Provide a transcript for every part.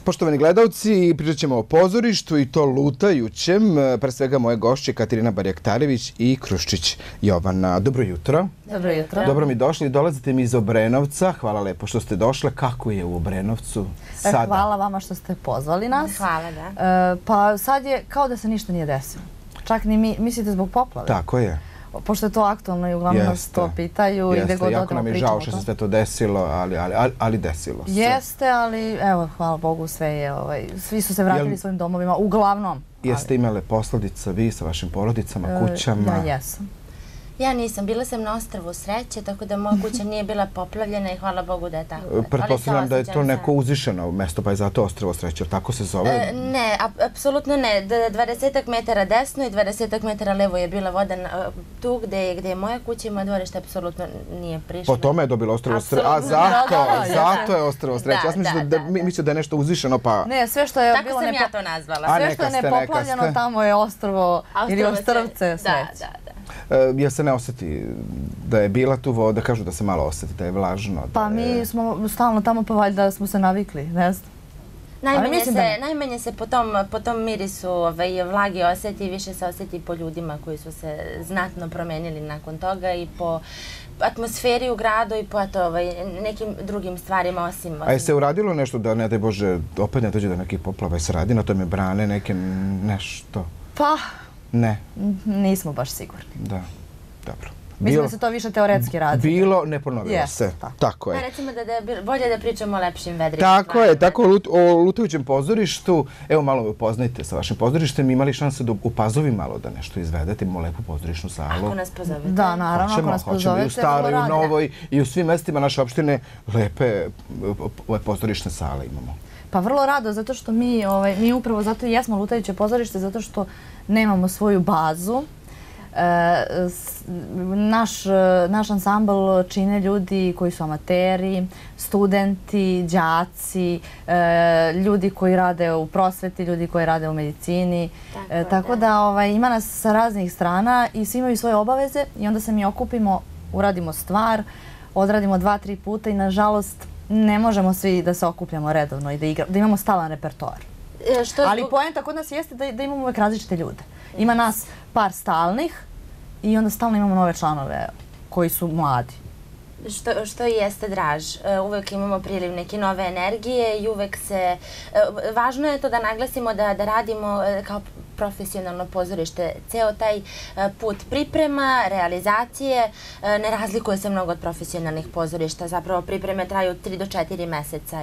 Poštovani gledalci, pričat ćemo o pozorištu i to lutajućem. Pre svega moje gošće Katarina Barjaktarević i Kruščić Jovana. Dobro jutro. Dobro jutro. Dobro mi došli. Dolazite mi iz Obrenovca. Hvala lepo što ste došle. Kako je u Obrenovcu sada? Hvala vama što ste pozvali nas. Hvala, da. Pa sad je kao da se ništa nije desilo. Čak ni mi, mislite zbog poplave? Tako je. Pošto je to aktualno i uglavnom nas to pitaju i gde god odemo pričamo. Jako nam je žao što se sve to desilo, ali desilo se. Jeste, ali evo, hvala Bogu, sve je, svi su se vratili svojim domovima, uglavnom. Jeste imale posledica vi sa vašim porodicama, kućama? Ja jesam. Ja nisam, bila sam na ostrvu Sreće, tako da moja kuća nije bila poplavljena i hvala Bogu da je tako. Pretpostavljam da je to neko uzvišeno mesto, pa je zato ostrvo Sreće, jer tako se zove? Ne, apsolutno ne. 20 metara desno i 20 metara levo je bila voda. Tu gde je moja kuća i moje dvorište apsolutno nije prišlo. Po tome je dobilo ostrvo Sreće. A zato je ostrvo Sreće. Ja mislim da je nešto uzvišeno, pa... Ne, sve što je bilo... Tako sam ja to nazvala. Sve što je nepoplavljeno, tamo je ostrvo ili ostrvce Sreće. Jel se ne osjeti da je bila tu voda, kažu da se malo osjeti, da je vlažno? Pa mi smo stalno tamo, pa valjda smo se navikli, ne znam. Najmanje se po tom mirisu vlagi osjeti i više se osjeti po ljudima koji su se znatno promenili nakon toga i po atmosferi u gradu i po nekim drugim stvarima osim... A je se uradilo nešto da, ne daj Bože, opet ne dođe do nekih poplava i se radi na tome brane neke nešto? Pa... Ne. Nismo baš sigurni. Da, dobro. Mislim da se to više teoretski radi. Bilo, ne ponovilo se. Tako je. Recimo da je bolje da pričamo o lepšim vedrim stvarima. Tako je, tako o lutajućem pozorištu. Evo, malo me upoznajte sa vašim pozorištem. Imali šanse da u Pazovi malo da nešto izvedete, imamo lepu pozorišnu salu. Ako nas pozovete. Da, naravno, ako nas pozovete. Hoćemo i u Staroj, u Novoj i u svim mestima naše opštine lepe pozorišne sale imamo. Pa vrlo rado, zato što mi upravo zato i jesmo lutajuće pozorište, zato što nemamo svoju bazu. Naš ansambl čine ljudi koji su amateri, studenti, đaci, ljudi koji rade u prosveti, ljudi koji rade u medicini. Tako da ima nas sa raznih strana i svi imaju svoje obaveze i onda se mi okupimo, uradimo stvar, odradimo 2-3 puta i nažalost ne možemo svi da se okupljamo redovno i da imamo stalan repertoar. Ali poenta kod nas jeste da imamo uvek različite ljude. Ima nas par stalnih i onda stalno imamo nove članove koji su mladi. Što i jeste draž. Uvek imamo priliv neke nove energije i uvek se... Važno je to da naglasimo da radimo kao profesionalno pozorište. Ceo taj put priprema, realizacije ne razlikuje se mnogo od profesionalnih pozorišta. Zapravo pripreme traju 3 do 4 meseca.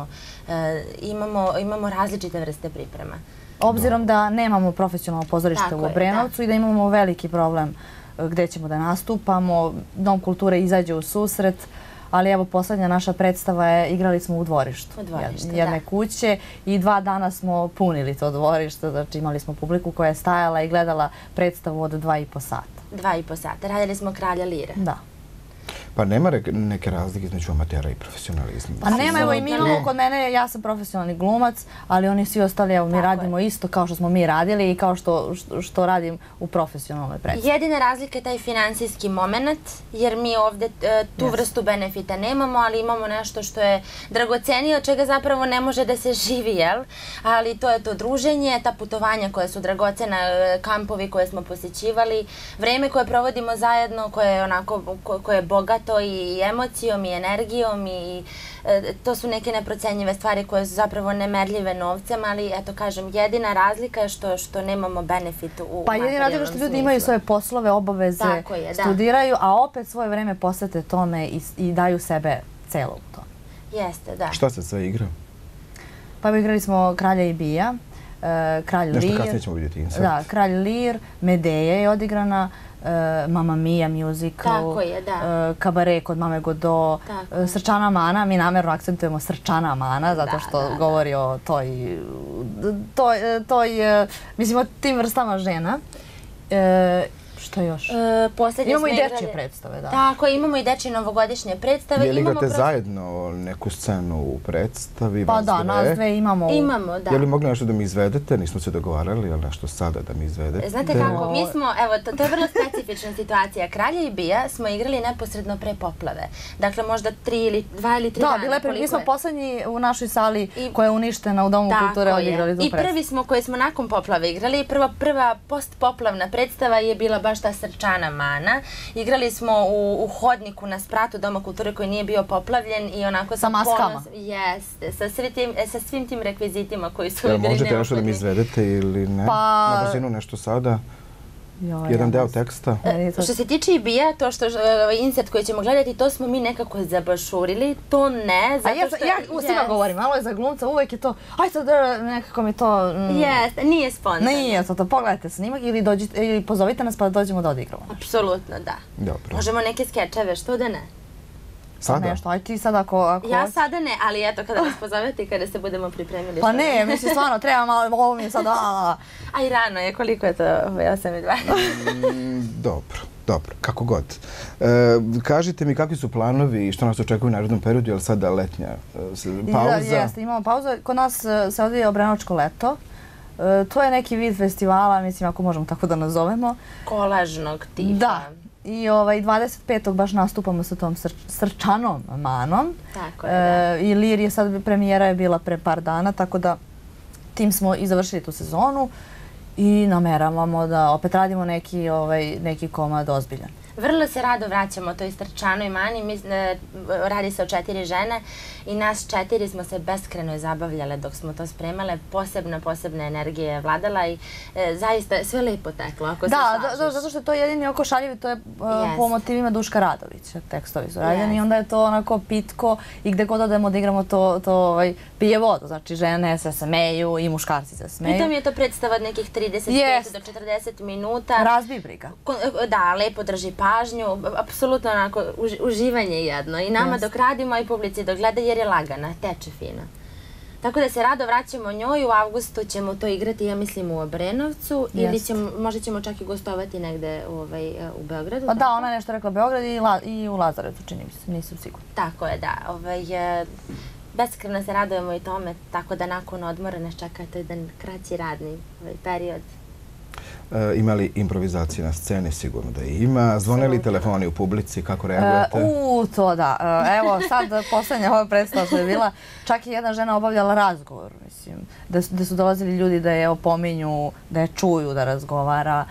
Imamo različite vrste priprema. Obzirom da nemamo profesionalno pozorište u Obrenovcu i da imamo veliki problem gde ćemo da nastupamo, Dom kulture izađe u susret, ali evo poslednja naša predstava je, igrali smo u dvorištu jedne kuće i 2 dana smo punili to dvorište, znači imali smo publiku koja je stajala i gledala predstavu od 2,5 sata. 2,5 sata. Radili smo Kralja Lire. Da. Pa nema neke razlike između amatera i profesionalizma? Pa nema, evo i mi imamo kod mene, ja sam profesionalni glumac, ali oni svi ostali, evo mi radimo isto kao što smo mi radili i kao što radim u profesionalnoj predstavi. Jedina razlika je taj finansijski moment, jer mi ovde tu vrstu benefita nemamo, ali imamo nešto što je dragocenije, od čega zapravo ne može da se živi, jel? Ali to je to druženje, ta putovanja koja su dragocena, kampovi koje smo posećivali, vreme koje provodimo zajedno, koje je bogato i emocijom i energijom i to su neke neprocenjive stvari koje su zapravo nemerljive novcem, ali eto kažem, jedina razlika je što nemamo benefit u materijalnom smislu. Pa jedina razlika što ljudi imaju svoje poslove, obaveze, studiraju, a opet svoje vreme posvete tome i daju sebe celo u tome. Jeste, da. Šta se sve igra? Pa igrali smo Kralja i Bija, Kralj Lir. Nešto kasnije ćemo vidjeti insert. Da, Kralj Lir, Medeja je odigrana, Mamma Mia musical, Kabare kod Mame Godot, Srčana Mana, mi namerno akcentujemo Srčana Mana zato što govori o mislim o tim vrstama žena. Šta još? Poslednje Imamo smo i dečje igrali- predstave, da. Tako, imamo i dečje novogodišnje predstave. Je li Imamo igrate prosto- zajedno neku scenu u predstavi? Pa vas da, dve? nas dve imamo. Imamo, da. Je li mogli nešto da mi izvedete? Nismo se dogovarali, ali nešto sada da mi izvedete? Znate kako, mi smo, evo, to je vrlo specifična situacija. Kralja i Bija smo igrali neposredno pre poplave. Dakle, možda 2 ili 3 Da, dana. bile pre, mi koliko smo je. poslednji u našoj sali koja je uništena u Domu kulture odigrali tu I predstavu. prvi smo koji smo nakon poplave igrali. Prva postpoplavna predstava je bila baš ta Srčana mana. Igrali smo u hodniku na spratu Doma kulture koji nije bio poplavljen i onako Sa maskama? Jeste, sa svim tim rekvizitima koji su Jel bili možete nešto da mi neophodni. izvedete ili ne? Pa- Na brzinu nešto sada? Joj, Jedan ja deo ne znam. teksta? Meni je to- Što se tiče i Bija, to što insert koji ćemo gledati, to smo mi nekako zabašurili, to ne, A zato ja, što... ja svima govorim, malo je za glumca, uvek je to, aj sad nekako mi to... Jeste, nije spontano. Nije to, pogledajte snimak ili pozovite nas pa da dođemo da odigramo. Apsolutno, da. Dobro. Možemo neke skečeve, što da ne? Sada? Nešto, aj ti sad ako... Ja sada ne, ali eto, kada nas pozovete i kada se budemo pripremili. Pa što ne, mislim stvarno, treba malo, ovo mi je sad... A i rano je, koliko je to? 8:20. Dobro, kako god. Kažite mi kakvi su planovi i što nas očekuje u narednom periodu, je li sada letnja pauza? Jeste, imamo pauzu. Kod nas se odvija Obrenovačko leto. To je neki vid festivala, mislim, ako možemo tako da nazovemo. Kolažnog tipa. Da. I 25. baš nastupamo sa tom Srčanom manom. Tako je, da. I Lir je sad, premijera je bila pre par dana, tako da tim smo i završili tu sezonu i nameravamo da opet radimo neki komad ozbiljan. Vrlo se rado vraćamo toj Srčanoj mani, radi se o 4 žene i nas 4 smo se beskreno zabavljale dok smo to spremale, posebna energija je vladala i zaista sve lepo teklo, ako se slažeš. Da, zato što je to jedini oko šaljivi, to je po motivima Duška Radovića, tekstovi su rađeni i onda je to onako pitko i gde god odemo da igramo to pije vodu, znači žene se smeju i muškarci se smeju. Pritom je to predstava od nekih 35 do 40 minuta. Razbi briga. Da, lepo drži pažnju, apsolutno onako uživanje jedno. I nama dok radimo, i publici dok gleda jer je lagana, teče fino. Tako da se rado vraćamo njoj, u avgustu ćemo to igrati, ja mislim, u Obrenovcu ili možda ćemo čak i gostovati negde u Beogradu. Pa da, ona je nešto rekla Beograd i u Lazarevcu, čini mi se, nisam sigurna. Tako je, da. Beskreno se radujemo i tome, tako da nakon odmora nas čeka to jedan kraći radni period. Ima li improvizacije na sceni? Sigurno da ima. Zvone li telefoni u publici? Kako reagujete? To da. Evo sad poslednja ova predstava što je bila, čak i jedna žena obavljala razgovor, mislim, da su dolazili ljudi da je opominju, da je čuju, da razgovara.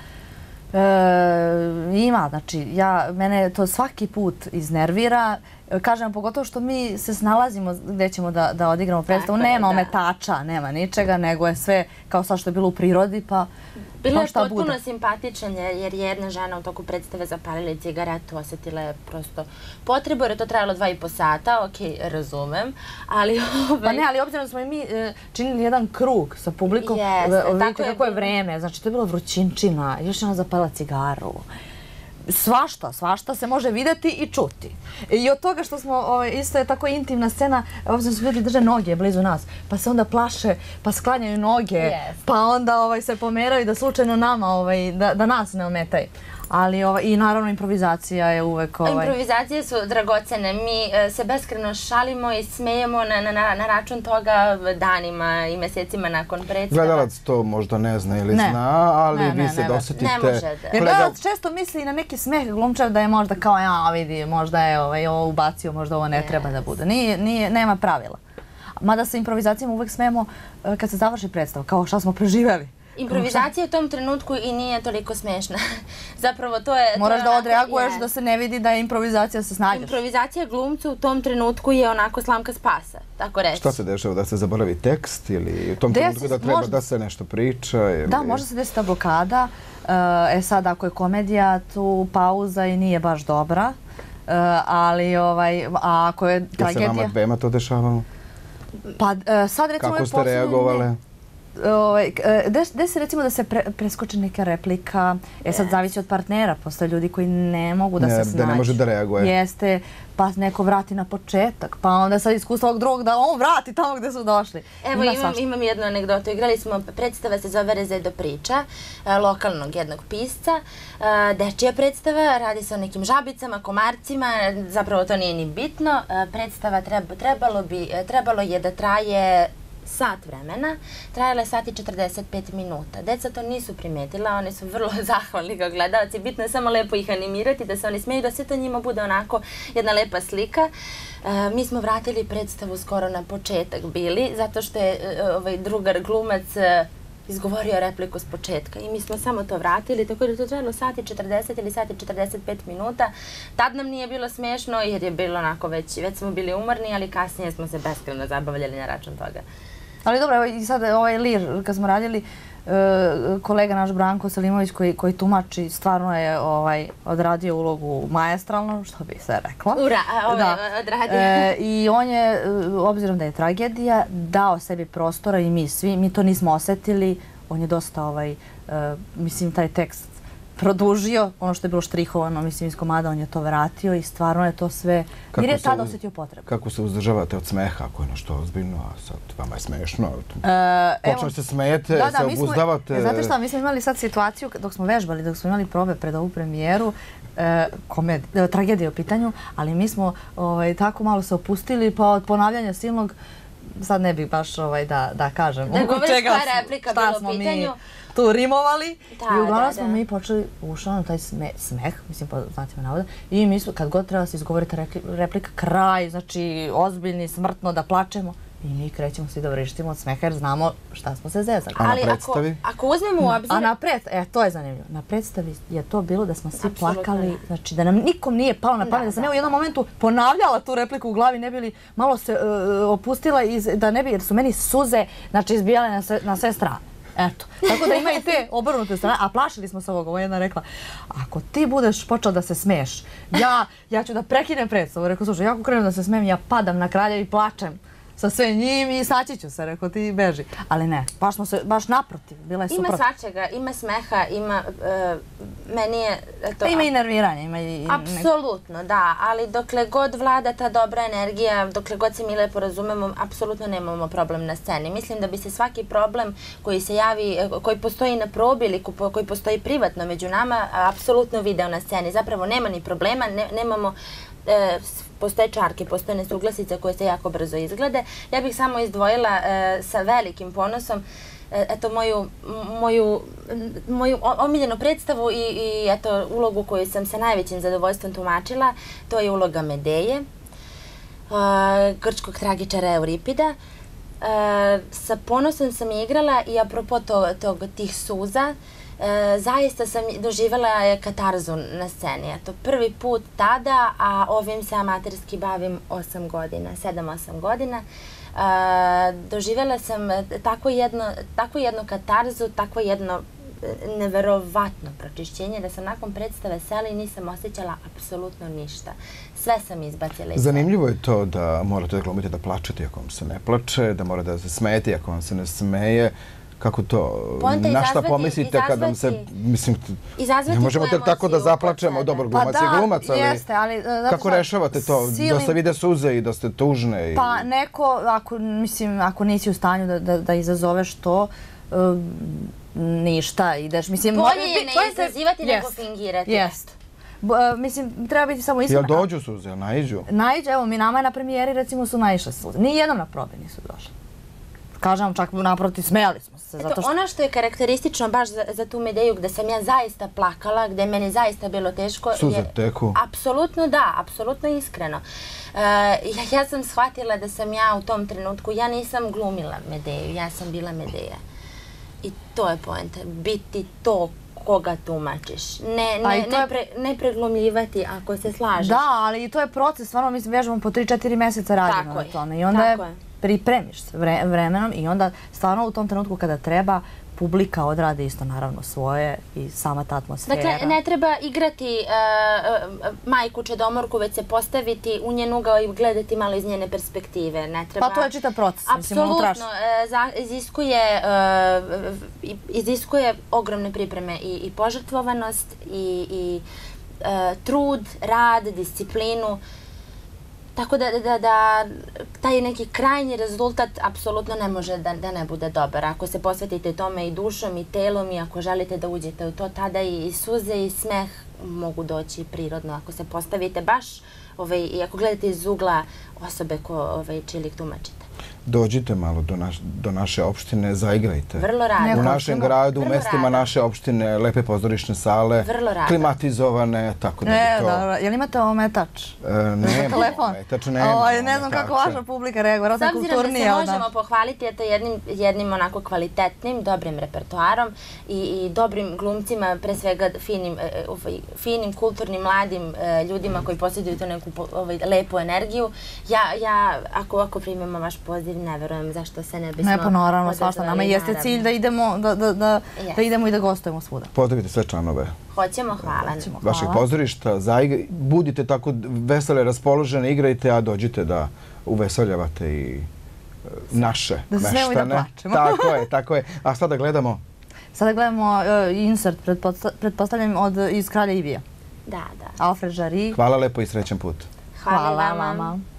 Ima, znači, mene to svaki put iznervira. Kažem, pogotovo što mi se snalazimo gde ćemo da odigramo predstavu. Nema ometača, nema ničega, nego je sve kao sad što je bilo u prirodi, pa Bilo je potpuno simpatičan jer je jedna žena u toku predstave zapalila cigaretu, osetila je prosto potrebu jer je to trajalo 2,5 sata, okej, razumem, ali... Pa ne, ali obzirom da smo i mi činili jedan krug sa publikom, vidite kako je vreme, znači to je bilo vrućinčina, još je ona zapalila cigaru. Svašta se može videti i čuti. I od toga što smo, isto je tako intimna scena, obzirom su ljudi drže noge blizu nas, pa se onda plaše, pa sklanjaju noge, pa onda se pomeraju da slučajno nama, da nas ne ometaju. Ali i naravno improvizacija je uvek... Improvizacije su dragocene. Mi se beskreno šalimo i smejemo na račun toga danima i mesecima nakon predstava. Gledalac to možda ne zna ili zna, ali vi se dosetite... Ne može da. Jer gledalac često misli na neki smeh glumčar da je možda kao, vidi, možda je ovo ubacio, možda ovo ne treba da bude. Nema pravila. Mada sa improvizacijama uvek smemo kad se završi predstava, kao šta smo preživeli. Improvizacija u tom trenutku i nije toliko smešna. Zapravo to je... Moraš da odreaguješ da se ne vidi da je improvizacija se snađeš. Improvizacija glumcu u tom trenutku je onako slamka spasa, tako reći. Šta se dešava? Da se zaboravi tekst ili u tom trenutku da treba da se nešto priča? Da, može se desiti ta blokada. Sad, ako je komedija, tu pauza i nije baš dobra. Ali, ako je tragedija... Je se vama dvema to dešavalo? Pa sad recimo... Kako ste reagovale? Gde se recimo da se preskoči neka replika, sad zavisi od partnera, postoje ljudi koji ne mogu da se snađu. Da ne može da reaguje. Jeste, pa neko vrati na početak, pa onda sad iskustva ovog drugog da on vrati tamo gde su došli. Evo imam jednu anegdotu, igrali smo, predstava se zove Rezedo priča, lokalnog jednog pisca, dečija predstava, radi se o nekim žabicama, komarcima, zapravo to nije ni bitno, predstava trebalo je da traje sat vremena, trajala je sat i 45 minuta. Deca to nisu primetila, oni su vrlo zahvalni kao gledalci, bitno je samo lepo ih animirati, da se oni smeju, da sve to njima bude onako jedna lepa slika. Mi smo vratili predstavu skoro na početak bili, zato što je drugar glumac izgovorio repliku s početka i mi smo samo to vratili, tako da je to trajalo sat i 40 ili sat i 45 minuta. Tad nam nije bilo smešno jer je bilo onako već smo bili umorni, ali kasnije smo se beskrajno zabavljali na račun toga. Ali dobro, evo i sad ovaj Lir, kad smo radili, kolega naš Branko Selimović koji tumači, stvarno je odradio ulogu maestralno, što bi se rekla. Ura, odradio. I on je, obzirom da je tragedija, dao sebi prostora i mi svi, mi to nismo osetili, on je dosta, mislim, taj tekst produžio, ono što je bilo štrihovano, mislim, iz komada, on je to vratio i stvarno je to sve, jer je tada osetio potrebu. Kako se uzdržavate od smeha, ako je nešto ozbiljno, a sad vama je smešno, počeli se smejete, se obuzdavate? Znate šta, mi smo imali sad situaciju, dok smo vežbali, dok smo imali probe pred ovu premijeru, tragedija u pitanju, ali mi smo tako malo se opustili, pa od ponavljanja silnog, sad ne bih baš da kažem šta smo mi tu rimovali i uglavnom smo mi počeli ušao na taj smeh, mislim po znacima navoda, i mi smo, kad god treba se izgovoriti replika, kraj, znači ozbiljni, smrtno, da plačemo, i mi krećemo svi da vrištimo od smeha jer znamo šta smo se zezali. A na predstavi? Ako uzmemo u obzir... A na predstavi, to je zanimljivo, na predstavi je to bilo da smo svi plakali, znači da nam nikom nije palo na pamet, da sam ja u jednom momentu ponavljala tu repliku u glavi, ne bi li malo se opustila, da ne bi, jer su meni suze, znači izbijale na sve strane. Eto, tako da ima i te obrnute strane, a plašili smo se ovog, ovo je jedna rekla, ako ti budeš počeo da se smeješ, ja ću da prekinem predstavu, rekao, slušaj, ja ako krenem da se smijem, ja padam na kralja i plačem sa sve njim i saći ću se, rekao, ti beži. Ali ne, baš naprotiv, bila je suprotno. Ima svačega, ima smeha, ima, meni je... Ima i nerviranja, ima i... Apsolutno, da, ali dokle god vlada ta dobra energija, dokle god se mi lepo razumemo, apsolutno nemamo problem na sceni. Mislim da bi se svaki problem koji se javi, koji postoji na probi ili koji postoji privatno među nama, apsolutno video na sceni. Zapravo nema ni problema, nemamo... Postoje čarke, postoje nesuglasice koje se jako brzo izglede. Ja bih samo izdvojila sa velikim ponosom moju omiljenu predstavu i ulogu koju sam sa najvećim zadovoljstvom tumačila. To je uloga Medeje, grčkog tragičara Euripida. Sa ponosom sam igrala i apropo tih suza, zaista sam doživjela katarzu na sceni. Eto, prvi put tada, a ovim se amaterski bavim 7-8 godina. Doživjela sam takvu jednu katarzu, takvo jedno neverovatno pročišćenje, da sam nakon predstave sela i nisam osjećala apsolutno ništa. Sve sam izbacila iz... Zanimljivo je to da morate da glumite da plačete ako vam se ne plače, da morate da se smejete ako vam se ne smeje. Kako to? Na šta pomislite kad vam se... Mislim, ne možemo tek tako da zaplačemo. Dobar glumac je glumac, ali kako rešavate to? Da se vide suze i da ste tužne? Pa neko, ako nisi u stanju da izazoveš to, ništa, ideš. Bolje je ne izazivati nego fingirati. Jest. Mislim, treba biti samo iskreno. Jel dođu suze, jel naiđu? Naiđu, evo mi nama je na premijeri recimo su naišle suze. Nijednom na probi nisu došle. Kažem vam, čak naproti, smijali smo se. Ono što je karakteristično baš za tu Medeju, gde sam ja zaista plakala, gde je meni zaista bilo teško... Suze teku? Apsolutno da, apsolutno iskreno. Ja sam shvatila da sam ja u tom trenutku, ja nisam glumila Medeju, ja sam bila Medeja. I to je poenta, biti to koga tumačiš. Ne preglumljivati ako se slažeš. Da, ali to je proces, stvarno mi vežemo po 3-4 mjeseca radimo na tome. Tako je. pripremiš se vremenom i onda stvarno u tom trenutku kada treba publika odrade isto naravno svoje i sama ta atmosfera. Dakle, ne treba igrati majku čedomorku, već se postaviti u njen ugao i gledati malo iz njene perspektive. Pa to je čitav proces. Apsolutno. Iziskuje ogromne pripreme i požrtvovanost i trud, rad, disciplinu. Tako da taj neki krajnji rezultat apsolutno ne može da ne bude dobar. Ako se posvetite tome i dušom i telom i ako želite da uđete u to, tada i suze i smeh mogu doći prirodno. Ako se postavite baš i ako gledate iz ugla osobe čiji lik tumačite. Dođite malo do naše opštine, zaigrajte. Vrlo rado. U našem gradu, u mestima naše opštine, lepe pozorišne sale, klimatizovane, tako da bi to... Jel imate ometač? Nema ometač, nema. Ne znam kako vaša publika reaguje, s obzirom da se možemo pohvaliti jednim onako kvalitetnim, dobrim repertoarom i dobrim glumcima, pre svega finim, kulturnim, mladim ljudima koji posjeduju tu neku lepu energiju. Ako primimo vaš poziv, ne verujem zašto se ne bismo... Ne, pa naravno, svašta. Nama jeste cilj da idemo i da gostujemo svuda. Pozdravite sve članove. Hoćemo, hvala. Vašeg pozorišta, budite tako vesele, raspoložene, igrajte, a dođite da uveseljavate i naše meštane. Da smemo i da plačemo. Tako je. A sada gledamo? Sada gledamo insert, pretpostavljam, iz Kralja Ivija. Da. Alfred Jarry. Hvala lepo i srećan put. Hvala vama.